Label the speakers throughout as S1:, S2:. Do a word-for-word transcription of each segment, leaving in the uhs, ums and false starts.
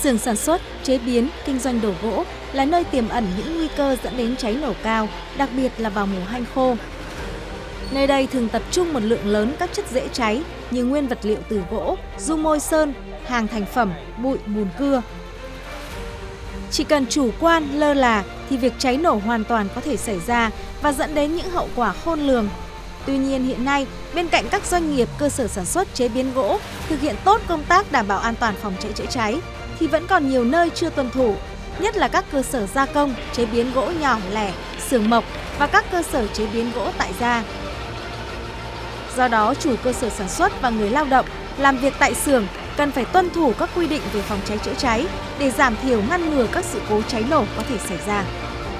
S1: Xưởng sản xuất, chế biến, kinh doanh đồ gỗ là nơi tiềm ẩn những nguy cơ dẫn đến cháy nổ cao, đặc biệt là vào mùa hanh khô. Nơi đây thường tập trung một lượng lớn các chất dễ cháy như nguyên vật liệu từ gỗ, dung môi sơn, hàng thành phẩm, bụi, mùn cưa. Chỉ cần chủ quan, lơ là thì việc cháy nổ hoàn toàn có thể xảy ra và dẫn đến những hậu quả khôn lường. Tuy nhiên hiện nay, bên cạnh các doanh nghiệp, cơ sở sản xuất chế biến gỗ thực hiện tốt công tác đảm bảo an toàn phòng cháy chữa cháy, thì vẫn còn nhiều nơi chưa tuân thủ, nhất là các cơ sở gia công, chế biến gỗ nhỏ lẻ, xưởng mộc và các cơ sở chế biến gỗ tại gia. Do đó, chủ cơ sở sản xuất và người lao động làm việc tại xưởng cần phải tuân thủ các quy định về phòng cháy chữa cháy để giảm thiểu ngăn ngừa các sự cố cháy nổ có thể xảy ra.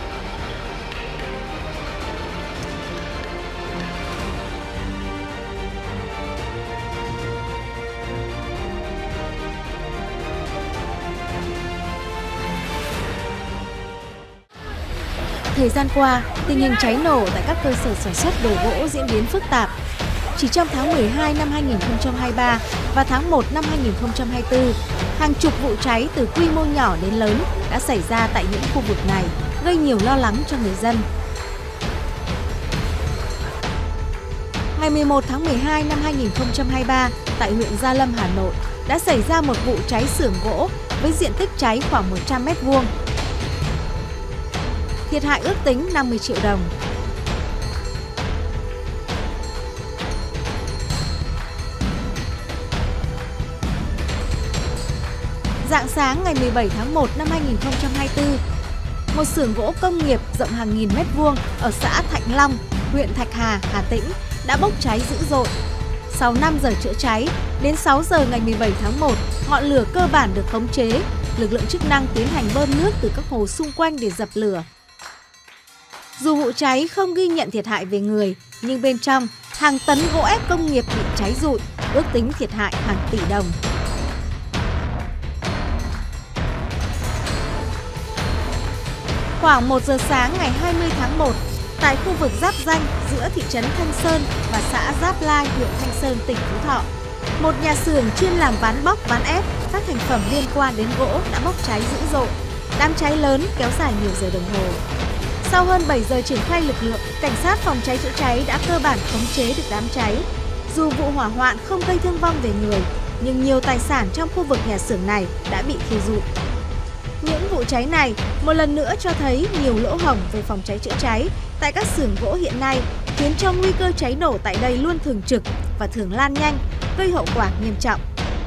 S1: Thời gian qua, tình hình cháy nổ tại các cơ sở sản xuất đồ gỗ diễn biến phức tạp. Chỉ trong tháng mười hai năm hai nghìn không trăm hai mươi ba và tháng một năm hai nghìn không trăm hai mươi tư, hàng chục vụ cháy từ quy mô nhỏ đến lớn đã xảy ra tại những khu vực này, gây nhiều lo lắng cho người dân. Ngày mười một tháng mười hai năm hai nghìn không trăm hai mươi ba, tại huyện Gia Lâm, Hà Nội, đã xảy ra một vụ cháy xưởng gỗ với diện tích cháy khoảng một trăm mét vuông. Thiệt hại ước tính năm mươi triệu đồng. Rạng sáng ngày mười bảy tháng một năm hai nghìn không trăm hai mươi tư, một xưởng gỗ công nghiệp rộng hàng nghìn mét vuông ở xã Thạnh Long, huyện Thạch Hà, Hà Tĩnh đã bốc cháy dữ dội. Sau năm giờ chữa cháy, đến sáu giờ ngày mười bảy tháng một, ngọn lửa cơ bản được khống chế. Lực lượng chức năng tiến hành bơm nước từ các hồ xung quanh để dập lửa. Dù vụ cháy không ghi nhận thiệt hại về người, nhưng bên trong hàng tấn gỗ ép công nghiệp bị cháy rụi, ước tính thiệt hại hàng tỷ đồng. Khoảng một giờ sáng ngày hai mươi tháng một, tại khu vực giáp ranh giữa thị trấn Thanh Sơn và xã Giáp Lai, huyện Thanh Sơn, tỉnh Phú Thọ, một nhà xưởng chuyên làm ván bóc, ván ép các thành phẩm liên quan đến gỗ đã bốc cháy dữ dội. Đám cháy lớn kéo dài nhiều giờ đồng hồ. Sau hơn bảy giờ triển khai lực lượng, cảnh sát phòng cháy chữa cháy đã cơ bản khống chế được đám cháy. Dù vụ hỏa hoạn không gây thương vong về người, nhưng nhiều tài sản trong khu vực nhà xưởng này đã bị thiêu rụi. Những vụ cháy này một lần nữa cho thấy nhiều lỗ hổng về phòng cháy chữa cháy tại các xưởng gỗ hiện nay, khiến cho nguy cơ cháy nổ tại đây luôn thường trực và thường lan nhanh, gây hậu quả nghiêm trọng.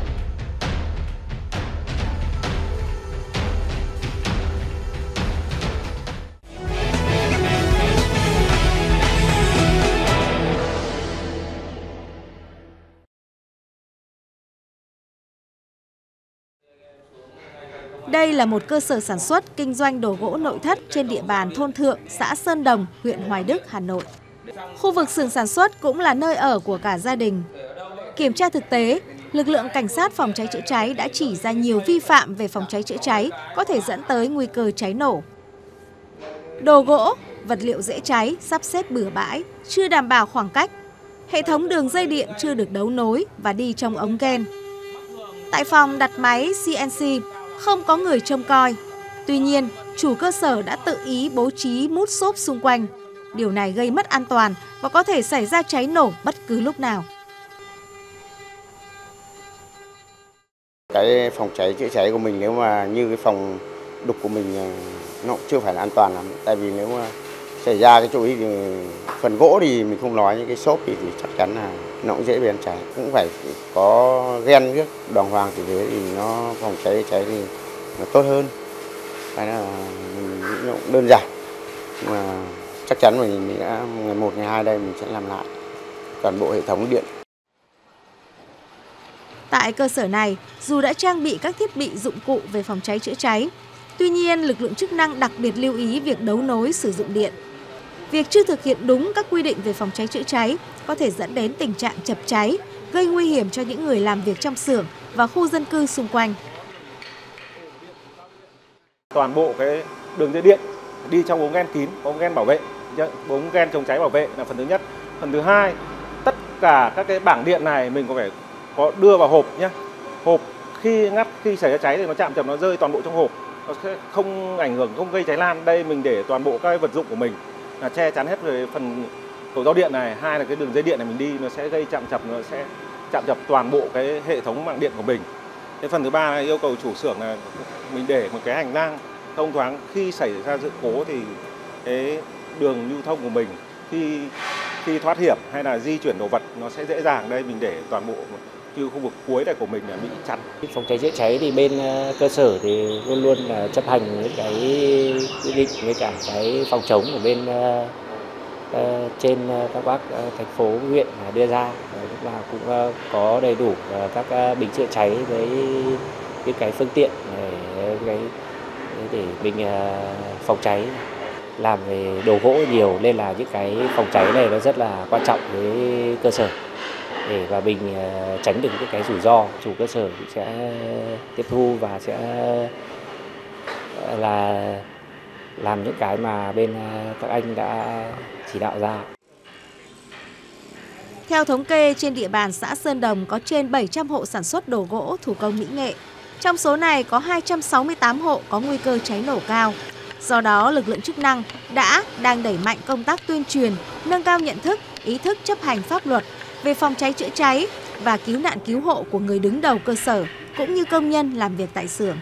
S1: Đây là một cơ sở sản xuất kinh doanh đồ gỗ nội thất trên địa bàn thôn Thượng, xã Sơn Đồng, huyện Hoài Đức, Hà Nội. Khu vực xưởng sản xuất cũng là nơi ở của cả gia đình. Kiểm tra thực tế, lực lượng cảnh sát phòng cháy chữa cháy đã chỉ ra nhiều vi phạm về phòng cháy chữa cháy có thể dẫn tới nguy cơ cháy nổ. Đồ gỗ, vật liệu dễ cháy, sắp xếp bừa bãi, chưa đảm bảo khoảng cách. Hệ thống đường dây điện chưa được đấu nối và đi trong ống ghen. Tại phòng đặt máy xê en xê, không có người trông coi. Tuy nhiên, chủ cơ sở đã tự ý bố trí mút xốp xung quanh. Điều này gây mất an toàn và có thể xảy ra cháy nổ bất cứ lúc nào.
S2: Cái phòng cháy chữa cháy của mình nếu mà như cái phòng đục của mình nó cũng chưa phải là an toàn lắm. Tại vì nếu mà xảy ra cái chỗ ấy thì phần gỗ thì mình không nói, những cái xốp thì, thì chắc chắn là nó cũng dễ bị ăn cháy. Cũng phải có ghen nước đàng hoàng thì thế thì nó phòng cháy cháy thì nó tốt hơn. Cái là mình nghĩ nó cũng đơn giản. Nhưng mà chắc chắn mình, mình đã ngày một, ngày hai đây mình sẽ làm lại toàn bộ hệ thống điện.
S1: Tại cơ sở này, dù đã trang bị các thiết bị dụng cụ về phòng cháy chữa cháy, tuy nhiên lực lượng chức năng đặc biệt lưu ý việc đấu nối sử dụng điện. Việc chưa thực hiện đúng các quy định về phòng cháy chữa cháy có thể dẫn đến tình trạng chập cháy, gây nguy hiểm cho những người làm việc trong xưởng và khu dân cư xung quanh.
S3: Toàn bộ cái đường dây điện đi trong ống ghen kín, ống ghen bảo vệ, ống ghen chống cháy bảo vệ là phần thứ nhất. Phần thứ hai, tất cả các cái bảng điện này mình có phải có đưa vào hộp nhé. Hộp khi ngắt khi xảy ra cháy thì nó chạm chập nó rơi toàn bộ trong hộp, nó sẽ không ảnh hưởng, không gây cháy lan. Đây mình để toàn bộ các vật dụng của mình là che chắn hết về phần cầu giao điện này, hai là cái đường dây điện này mình đi nó sẽ gây chạm chập, nó sẽ chạm chập toàn bộ cái hệ thống mạng điện của mình. Cái phần thứ ba là yêu cầu chủ xưởng là mình để một cái hành lang thông thoáng, khi xảy ra sự cố thì cái đường lưu thông của mình khi khi thoát hiểm hay là di chuyển đồ vật nó sẽ dễ dàng. Đây mình để toàn bộ như khu vực cuối này của mình là bị chắn.
S4: Phòng cháy chữa cháy thì bên cơ sở thì luôn luôn là chấp hành những cái quy định với cả cái phòng chống của bên uh, trên các bác uh, thành phố huyện đưa ra, lúc nào cũng uh, có đầy đủ uh, các uh, bình chữa cháy với những cái phương tiện để cái để mình uh, phòng cháy. Làm về đồ gỗ nhiều nên là những cái phòng cháy này nó rất là quan trọng với cơ sở để và mình tránh được những cái rủi ro. Chủ cơ sở sẽ tiếp thu và sẽ là làm những cái mà bên các anh đã chỉ đạo ra.
S1: Theo thống kê, trên địa bàn xã Sơn Đồng có trên bảy trăm hộ sản xuất đồ gỗ thủ công mỹ nghệ. Trong số này có hai trăm sáu mươi tám hộ có nguy cơ cháy nổ cao. Do đó, lực lượng chức năng đã, đang đẩy mạnh công tác tuyên truyền, nâng cao nhận thức, ý thức chấp hành pháp luật về phòng cháy chữa cháy và cứu nạn cứu hộ của người đứng đầu cơ sở, cũng như công nhân làm việc tại xưởng.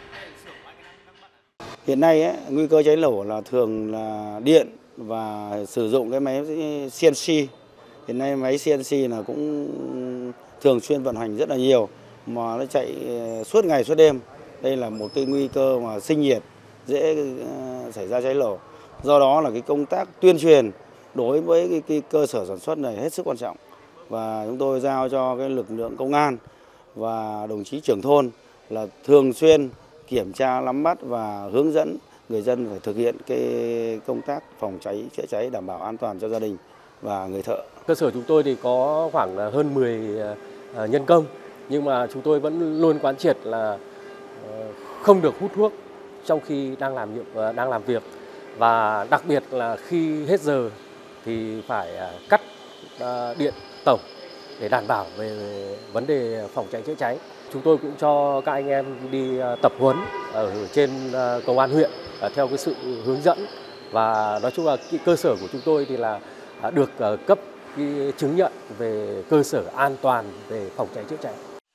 S2: Hiện nay ấy, nguy cơ cháy nổ là thường là điện và sử dụng cái máy xê en xê. Hiện nay máy xê en xê là cũng thường xuyên vận hành rất là nhiều, mà nó chạy suốt ngày suốt đêm. Đây là một cái nguy cơ mà sinh nhiệt, dễ xảy ra cháy nổ. Do đó là cái công tác tuyên truyền đối với cái, cái cơ sở sản xuất này hết sức quan trọng, và chúng tôi giao cho cái lực lượng công an và đồng chí trưởng thôn là thường xuyên kiểm tra, nắm bắt và hướng dẫn người dân phải thực hiện cái công tác phòng cháy chữa cháy đảm bảo an toàn cho gia đình và người thợ.
S5: Cơ sở chúng tôi thì có khoảng hơn mười nhân công, nhưng mà chúng tôi vẫn luôn quán triệt là không được hút thuốc trong khi đang làm việc, đang làm việc và đặc biệt là khi hết giờ thì phải cắt điện tổng để đảm bảo về vấn đề phòng cháy chữa cháy. Chúng tôi cũng cho các anh em đi tập huấn ở trên công an huyện theo cái sự hướng dẫn, và nói chung là cái cơ sở của chúng tôi thì là được cấp cái chứng nhận về cơ sở an toàn về phòng cháy chữa cháy.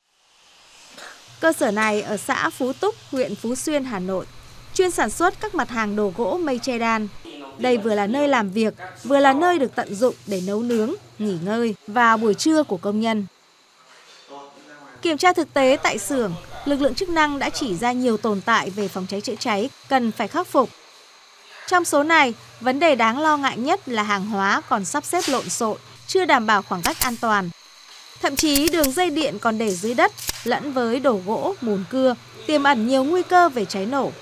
S1: Cơ sở này ở xã Phú Túc, huyện Phú Xuyên, Hà Nội, chuyên sản xuất các mặt hàng đồ gỗ mây che đan. Đây vừa là nơi làm việc, vừa là nơi được tận dụng để nấu nướng, nghỉ ngơi vào buổi trưa của công nhân. Kiểm tra thực tế tại xưởng, lực lượng chức năng đã chỉ ra nhiều tồn tại về phòng cháy chữa cháy cần phải khắc phục. Trong số này, vấn đề đáng lo ngại nhất là hàng hóa còn sắp xếp lộn xộn, chưa đảm bảo khoảng cách an toàn. Thậm chí đường dây điện còn để dưới đất, lẫn với đồ gỗ, mùn cưa, tiềm ẩn nhiều nguy cơ về cháy nổ.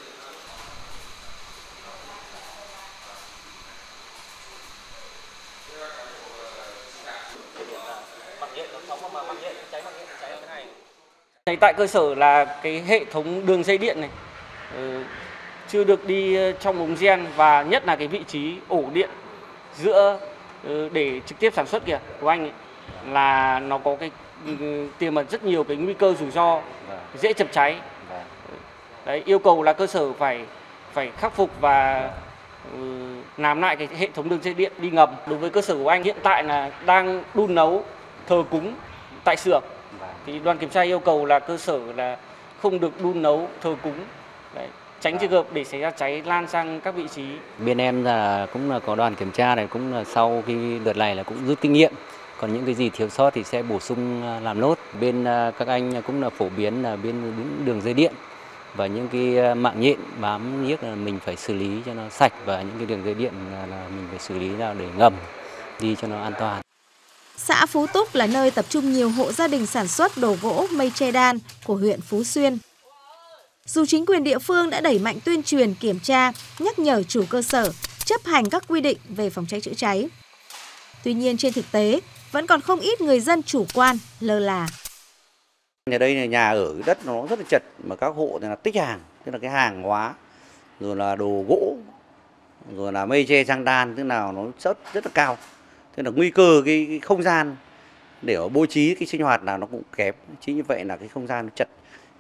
S6: Cháy tại cơ sở là cái hệ thống đường dây điện này uh, chưa được đi trong ống gen, và nhất là cái vị trí ổ điện giữa uh, để trực tiếp sản xuất kìa của anh ấy, là nó có cái uh, tiềm ẩn rất nhiều cái nguy cơ rủi ro, dễ chập cháy. Đấy, yêu cầu là cơ sở phải phải khắc phục và uh, làm lại cái hệ thống đường dây điện đi ngầm. Đối với cơ sở của anh hiện tại là đang đun nấu thờ cúng tại xưởng, thì đoàn kiểm tra yêu cầu là cơ sở là không được đun nấu thờ cúng. Đấy, tránh trường hợp để xảy ra cháy lan sang các vị trí.
S4: Bên em là cũng là có đoàn kiểm tra này, cũng là sau khi đợt này là cũng rút kinh nghiệm. Còn những cái gì thiếu sót thì sẽ bổ sung làm nốt. Bên các anh cũng là phổ biến là bên đường dây điện và những cái mạng nhện bám nhiếc là mình phải xử lý cho nó sạch, và những cái đường dây điện là mình phải xử lý nào để ngầm đi cho nó an toàn.
S1: Xã Phú Túc là nơi tập trung nhiều hộ gia đình sản xuất đồ gỗ mây che đan của huyện Phú Xuyên. Dù chính quyền địa phương đã đẩy mạnh tuyên truyền, kiểm tra, nhắc nhở chủ cơ sở chấp hành các quy định về phòng cháy chữa cháy, tuy nhiên trên thực tế vẫn còn không ít người dân chủ quan, lơ là.
S7: Ở đây là nhà ở đất nó rất là chật, mà các hộ thì là tích hàng, tức là cái hàng hóa, rồi là đồ gỗ, rồi là mây che trang đan, tức nào nó rất rất là cao. Thế là nguy cơ cái, cái không gian để bố trí cái sinh hoạt là nó cũng kém. Chính như vậy là cái không gian nó chật.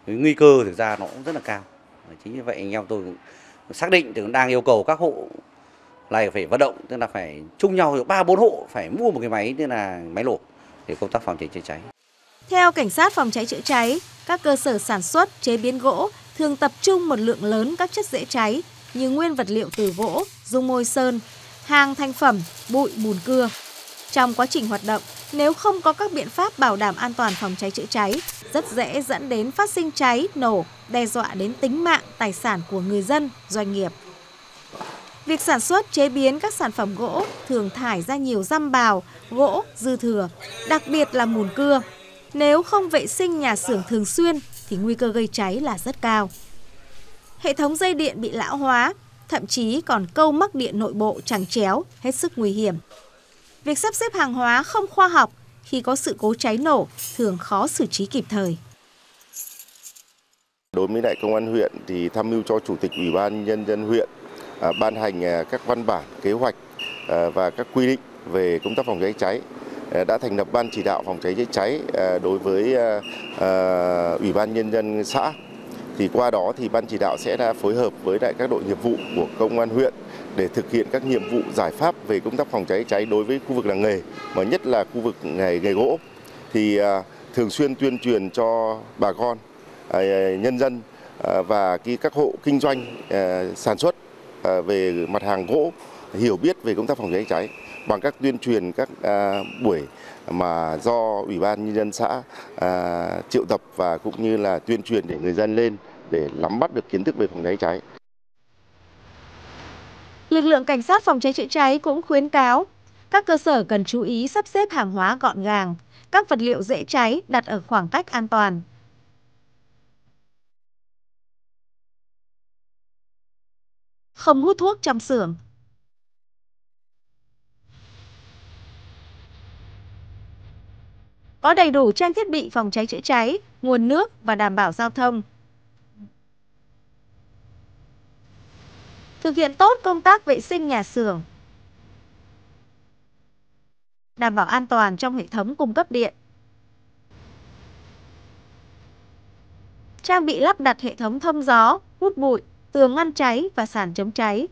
S7: cái nguy cơ thực ra nó cũng rất là cao. Chính vì vậy anh em tôi cũng xác định thì cũng đang yêu cầu các hộ này phải vận động, tức là phải chung nhau ba bốn hộ phải mua một cái máy, tức là máy nổ để công tác phòng cháy chữa cháy.
S1: Theo cảnh sát phòng cháy chữa cháy, các cơ sở sản xuất, chế biến gỗ thường tập trung một lượng lớn các chất dễ cháy như nguyên vật liệu từ gỗ, dung môi sơn, hàng thành phẩm, bụi, mùn cưa. Trong quá trình hoạt động, nếu không có các biện pháp bảo đảm an toàn phòng cháy chữa cháy, rất dễ dẫn đến phát sinh cháy, nổ, đe dọa đến tính mạng, tài sản của người dân, doanh nghiệp. Việc sản xuất, chế biến các sản phẩm gỗ thường thải ra nhiều răm bào, gỗ, dư thừa, đặc biệt là mùn cưa. Nếu không vệ sinh nhà xưởng thường xuyên thì nguy cơ gây cháy là rất cao. Hệ thống dây điện bị lão hóa, thậm chí còn câu mắc điện nội bộ chằng chéo, hết sức nguy hiểm. Việc sắp xếp hàng hóa không khoa học khi có sự cố cháy nổ thường khó xử trí kịp thời.
S8: Đối với đại công an huyện thì tham mưu cho Chủ tịch Ủy ban Nhân dân huyện à, ban hành à, các văn bản, kế hoạch à, và các quy định về công tác phòng cháy cháy. À, đã thành lập ban chỉ đạo phòng cháy chữa cháy à, đối với à, à, Ủy ban Nhân dân xã. Thì qua đó thì ban chỉ đạo sẽ đã phối hợp với lại các đội nghiệp vụ của công an huyện để thực hiện các nhiệm vụ giải pháp về công tác phòng cháy cháy đối với khu vực làng nghề, mà nhất là khu vực nghề nghề gỗ. Thì à, thường xuyên tuyên truyền cho bà con, à, nhân dân à, và cái các hộ kinh doanh à, sản xuất à, về mặt hàng gỗ hiểu biết về công tác phòng cháy cháy bằng các tuyên truyền các à, buổi mà do Ủy ban Nhân dân xã à, triệu tập và cũng như là tuyên truyền để người dân lên để nắm bắt được kiến thức về phòng cháy cháy.
S1: Lực lượng cảnh sát phòng cháy chữa cháy cũng khuyến cáo các cơ sở cần chú ý sắp xếp hàng hóa gọn gàng, các vật liệu dễ cháy đặt ở khoảng cách an toàn. Không hút thuốc trong xưởng. Có đầy đủ trang thiết bị phòng cháy chữa cháy, nguồn nước và đảm bảo giao thông. Thực hiện tốt công tác vệ sinh nhà xưởng. Đảm bảo an toàn trong hệ thống cung cấp điện. Trang bị lắp đặt hệ thống thông gió, hút bụi, tường ngăn cháy và sàn chống cháy.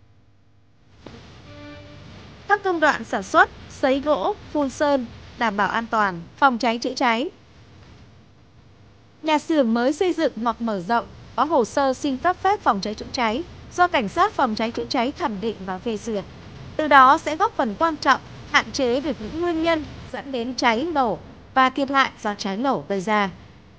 S1: Các công đoạn sản xuất, sấy gỗ, phun sơn, đảm bảo an toàn, phòng cháy chữa cháy. Nhà xưởng mới xây dựng hoặc mở rộng có hồ sơ xin cấp phép phòng cháy chữa cháy do cảnh sát phòng cháy chữa cháy thẩm định và phê duyệt. Từ đó sẽ góp phần quan trọng hạn chế được những nguyên nhân dẫn đến cháy nổ và thiệt hại do cháy nổ gây ra.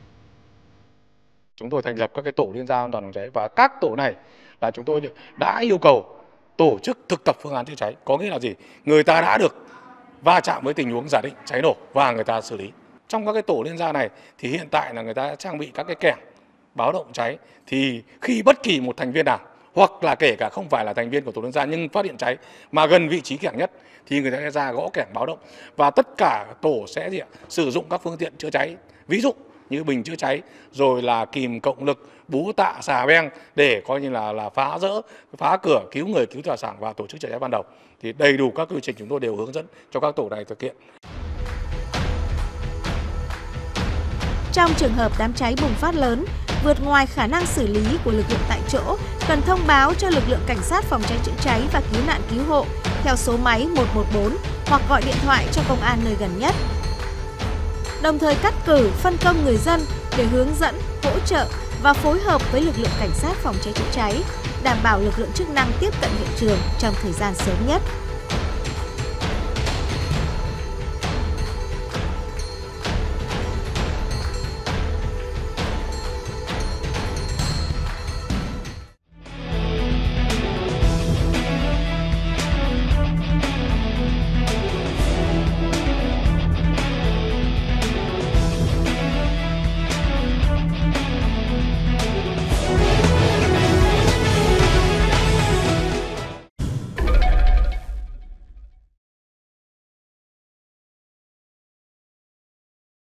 S9: Chúng tôi thành lập các cái tổ liên gia an toàn phòng cháy và các tổ này là chúng tôi đã yêu cầu tổ chức thực tập phương án chữa cháy. Có nghĩa là gì? Người ta đã được va chạm với tình huống giả định cháy nổ và người ta xử lý. Trong các cái tổ liên gia này thì hiện tại là người ta trang bị các cái kẻng báo động cháy, thì khi bất kỳ một thành viên nào hoặc là kể cả không phải là thành viên của tổ liên gia nhưng phát hiện cháy mà gần vị trí kẻng nhất thì người ta sẽ ra gõ kẻng báo động, và tất cả tổ sẽ gì ạ? Sử dụng các phương tiện chữa cháy, ví dụ như bình chữa cháy, rồi là kìm cộng lực, búa tạ, xà beng để coi như là là phá rỡ, phá cửa, cứu người, cứu tài sản và tổ chức chữa cháy ban đầu. Thì đầy đủ các quy trình chúng tôi đều hướng dẫn cho các tổ này thực hiện.
S1: Trong trường hợp đám cháy bùng phát lớn, vượt ngoài khả năng xử lý của lực lượng tại chỗ, cần thông báo cho lực lượng cảnh sát phòng cháy chữa cháy và cứu nạn cứu hộ theo số máy một một bốn hoặc gọi điện thoại cho công an nơi gần nhất. Đồng thời cắt cử, phân công người dân để hướng dẫn, hỗ trợ và phối hợp với lực lượng cảnh sát phòng cháy chữa cháy, đảm bảo lực lượng chức năng tiếp cận hiện trường trong thời gian sớm nhất.